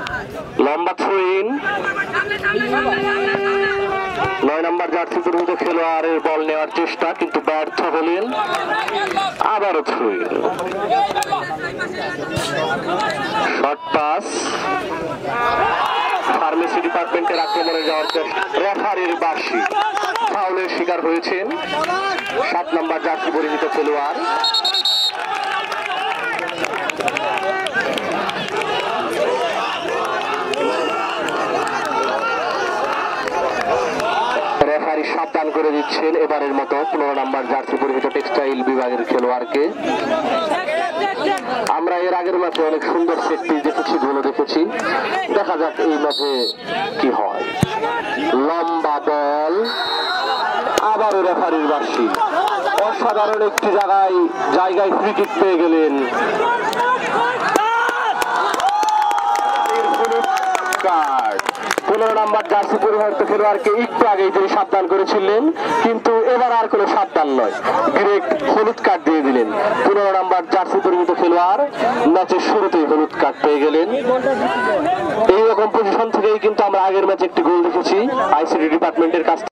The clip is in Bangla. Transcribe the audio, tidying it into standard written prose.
লম্বা থ্রোইন 9 নম্বর জার্সি পরিহিত খেলোয়াড়ের বল নেওয়ার চেষ্টা কিন্তু ব্যর্থ হলেন। আবারও থ্রোইন, শর্ট পাস, ফার্মেসি ডিপার্টমেন্টের আক্রমণে যাওয়ার চেষ্টা, রেফারির বাঁশি, ফাউলের শিকার হয়েছেন 7 নম্বর জার্সি পরিহিত খেলোয়াড়। রেফারি সাবধান করে দিচ্ছেন এবারের মতো 15 নম্বর জার্সি পরিহিত টেক্সটাইল বিভাগের খেলোয়াড়কে। আমরা এর আগের ম্যাচে অনেক সুন্দর সেট পিস দেখেছি, গোলও দেখেছি, দেখা যাক এই ম্যাচে কি হয়। লম্বা বল, আবারও রেফারির বাঁশি, অসাধারণ একটি জায়গায় ফ্রি কিক পেয়ে গেলেন। 15 নম্বর জার্সি পরিহিত খেলোয়াড়কে একটু আগেই তিনি সাবধান করেছিলেন, কিন্তু এবার আর কোনো সাবধান নয়, ডিরেক্ট হলুদ কার্ড দিয়ে দিলেন। 15 নম্বর জার্সি পরিহিত খেলোয়াড় ম্যাচের শুরুতেই হলুদ কার্ড পেয়ে গেলেন। এইরকম পজিশন থেকেই কিন্তু আমরা আগের ম্যাচে একটি গোল দেখেছি আইসিডি ডিপার্টমেন্টের কাছ থেকে।